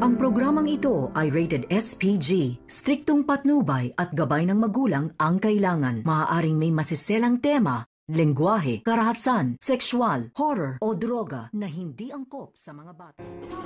Ang programang ito ay rated SPG. Striktong patnubay at gabay ng magulang ang kailangan. Maaaring may masiselang tema, lengguwahe, karahasan, sexual, horror o droga na hindi angkop sa mga bata.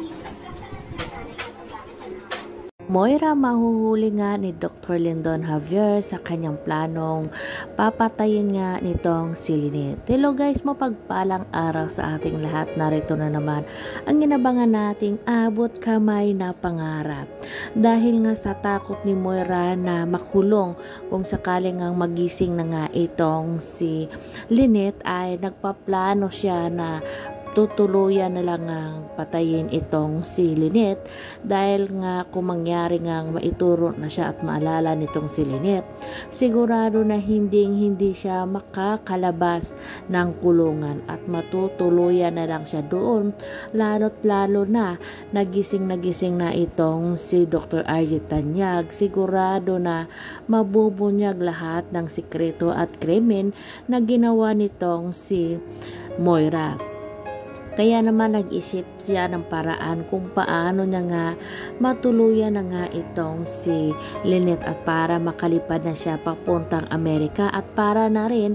Moira mahuhuli nga ni Dr. Lyndon Javier sa kanyang planong papatayin nga nitong si Lynette. Hello guys, mapagpalang araw sa ating lahat. Narito na naman ang inabangan nating abot kamay na pangarap. Dahil nga sa takot ni Moira na makulong kung sakaling ang magising na nga itong si Lynette, ay nagpaplano siya na tutuluyan na lang ang patayin itong si Lynette, dahil nga kung mangyari nga maituro na siya at maalala nitong si Lynette, sigurado na hindi siya makakalabas ng kulungan at matutuluyan na lang siya doon, lalo na nagising na itong si Dr. RJ Tanyag. Sigurado na mabubunyag lahat ng sikreto at krimen na ginawa nitong si Moira. Kaya naman nag-isip siya ng paraan kung paano niya nga matuluyan na nga itong si Lynette at para makalipad na siya papuntang Amerika at para na rin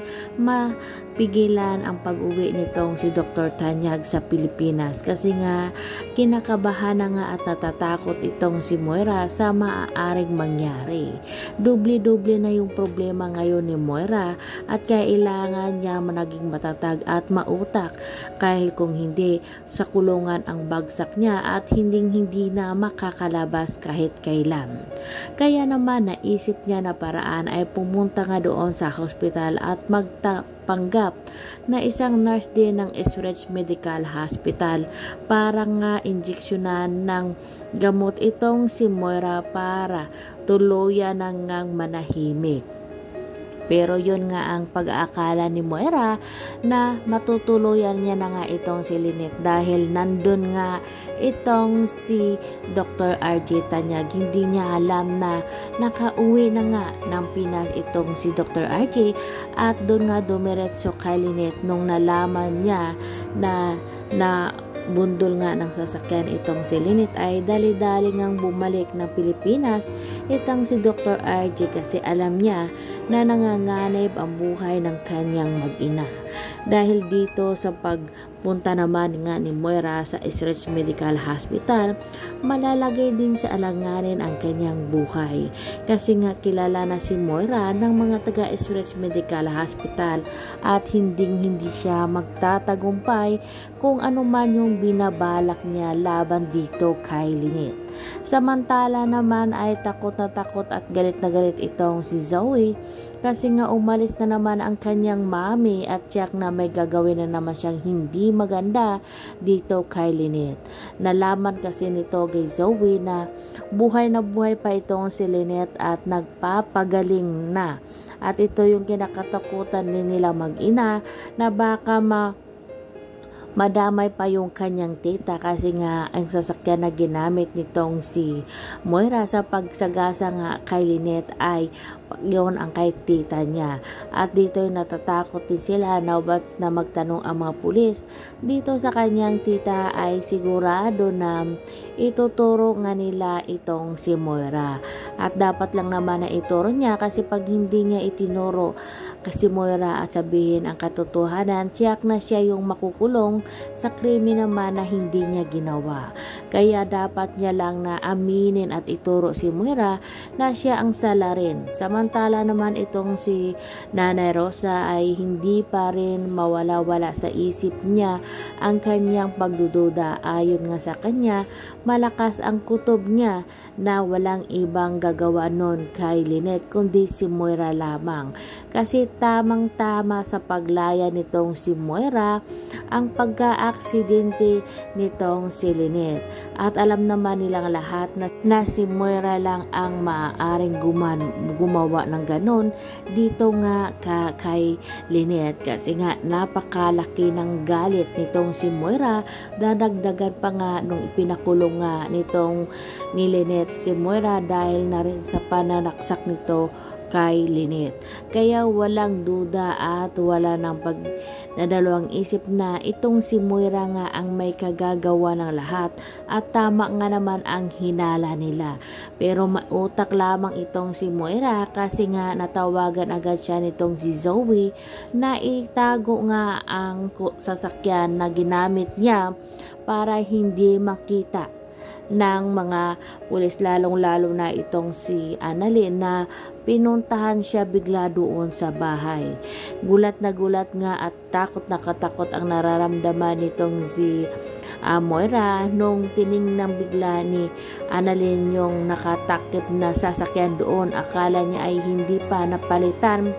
mapigilan ang pag-uwi nitong si Dr. Tanyag sa Pilipinas, kasi nga kinakabahan na nga at natatakot itong si Moira sa maaaring mangyari. Doble na yung problema ngayon ni Moira at kailangan niya managing matatag at mautak, kahit kung hindi sa kulungan ang bagsak niya at hindi na makakalabas kahit kailan. Kaya naman naisip niya na paraan ay pumunta nga doon sa hospital at magpanggap na isang nurse din ng Eastridge Medical Hospital para nga injeksyonan ng gamot itong si Moira para tuluyan nang manahimik. Pero yun nga ang pag-aakala ni Moira na matutuluyan niya na nga itong si Lynette, dahil nandun nga itong si Dr. RJ Tanyag. Hindi niya alam na nakauwi na nga ng Pinas itong si Dr. RJ at doon nga dumiretso kay Lynette nung nalaman niya na bundol nga ng sasakyan itong si Lynette, ay dali-dali ngang bumalik ng Pilipinas itong si Dr. RJ, kasi alam niya na nanganganib ang buhay ng kanyang mag-ina. Dahil dito sa pagpunta naman nga ni Moira sa Eastridge Medical Hospital, malalagay din sa alanganin ang kanyang buhay, kasi nga kilala na si Moira ng mga taga Eastridge Medical Hospital at hindi siya magtatagumpay kung ano man yung binabalak niya laban dito kay Lynette. Samantala naman ay takot na takot at galit na galit itong si Zoe, kasi nga umalis na naman ang kanyang mami at tiyak na may gagawin na naman siyang hindi maganda dito kay Lynette. Nalaman kasi nito kay Zoe na buhay pa itong si Lynette at nagpapagaling na. At ito yung kinakatakutan nila mag-ina, na baka madamay pa yung kanyang tita, kasi nga ang sasakyan na ginamit nitong si Moira sa pagsagasa nga kay Lynette ay yun ang kay tita niya. At dito yung natatakot din sila na magtanong ang mga pulis dito sa kanyang tita, ay sigurado na ituturo nga nila itong si Moira. At dapat lang naman na ituro niya, kasi pag hindi niya itinuro kasi Moira at sabihin ang katotohanan, tiyak na siya yung makukulong sa krimen naman na hindi niya ginawa. Kaya dapat niya lang na aminin at ituro si Moira na siya ang sala rin. Samantala naman itong si Nanay Rosa ay hindi pa rin mawala-wala sa isip niya ang kanyang pagdududa. Ayon nga sa kanya, malakas ang kutob niya na walang ibang gagawa nun kay Lynette kundi si Moira lamang. Kasi tamang-tama sa paglaya nitong si Moira ang pagka-aksidente nitong si Lynette. At alam naman nilang lahat na si Moira lang ang maaaring gumawa ng ganon dito nga kay Lynette, kasi nga napakalaki ng galit nitong si Moira. Dadagdagan pa nga nung ipinakulong nga nitong ni Lynette si Moira dahil na rin sa pananaksak nito kay Lynette. Kaya walang duda at wala nang Nadalawang isip na itong si Moira nga ang may kagagawa ng lahat at tama nga naman ang hinala nila. Pero mautak lamang itong si Moira kasi nga natawagan agad siya nitong si Zoe na itago nga ang sasakyan na ginamit niya para hindi makita ng mga pulis, lalong-lalo na itong si Annalyn na pinuntahan siya bigla doon sa bahay. Gulat na gulat nga at takot na katakot ang nararamdaman nitong si Moira nung tiningnan bigla ni Annalyn yung nakatakip na sasakyan doon. Akala niya ay hindi pa napalitan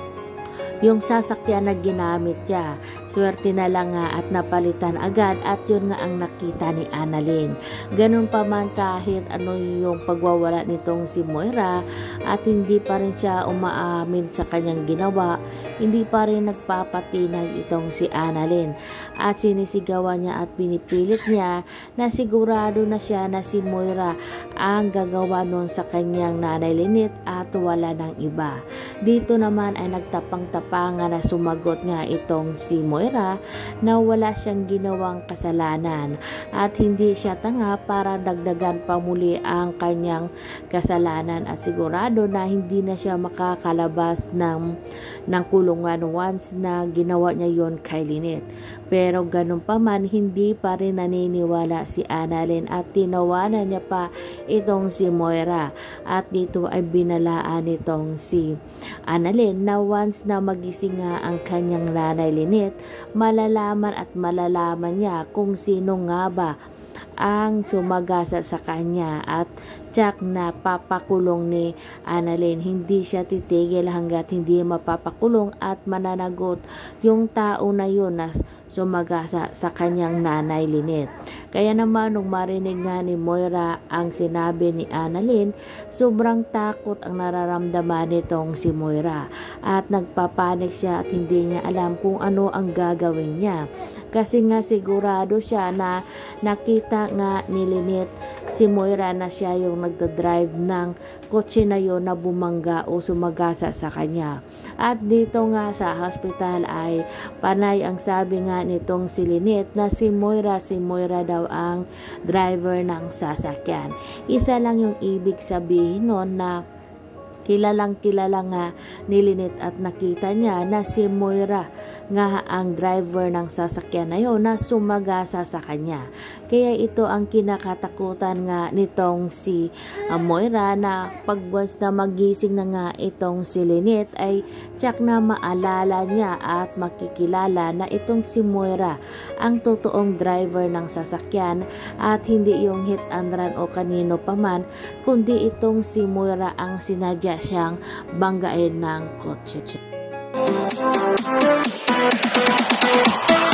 yung sasakyan na ginamit niya. Swerte na lang nga at napalitan agad at yun nga ang nakita ni Annalyn. Ganun pa man kahit ano yung pagwawala nitong si Moira at hindi pa rin siya umaamin sa kanyang ginawa, hindi pa rin nagpapatinag itong si Annalyn at sinisigawan niya at pinipilit niya na sigurado na siya na si Moira ang gagawa nun sa kanyang nanay Lynette at wala ng iba. Dito naman ay nagtapang-tapangan na sumagot nga itong si Moira na wala siyang ginawang kasalanan at hindi siya tanga para dagdagan pa muli ang kanyang kasalanan at sigurado na hindi na siya makakalabas ng kulungan once na ginawa niya yon kay Lynette. Pero ganun pa man, hindi pa rin naniniwala si Annalyn at tinawanan niya pa itong si Moira at dito ay binalaan itong si Annalyn na once na magising nga ang kanyang nanay Lynette, malalaman niya kung sino nga ba ang sumagasa sa kanya at tsak na papakulong ni Annalyn. Hindi siya titigil hanggat hindi mapapakulong at mananagot yung tao na yun na sumagasa sa kanyang nanay Lynette. Kaya naman nung marinig nga ni Moira ang sinabi ni Annalyn, sobrang takot ang nararamdaman nitong si Moira at nagpapanik siya at hindi niya alam kung ano ang gagawin niya. Kasi nga sigurado siya na nakita nga ni Lynette si Moira na siya yung nagdadrive ng kotse na yon na bumangga o sumagasa sa kanya. At dito nga sa hospital ay panay ang sabi nga nitong si Lynette na si Moira daw ang driver ng sasakyan. Isa lang yung ibig sabihin nun na kilalang kilala nga ni Lynette at nakita niya na si Moira nga ang driver ng sasakyan na yun na sumagasa sa kanya. Kaya ito ang kinakatakutan nga nitong si Moira na pag once na magising na nga itong si Lynette ay tsak na maalala niya at makikilala na itong si Moira ang totoong driver ng sasakyan at hindi yung hit and run o kanino paman, kundi itong si Moira ang sinadya siyang banggain ng kotse.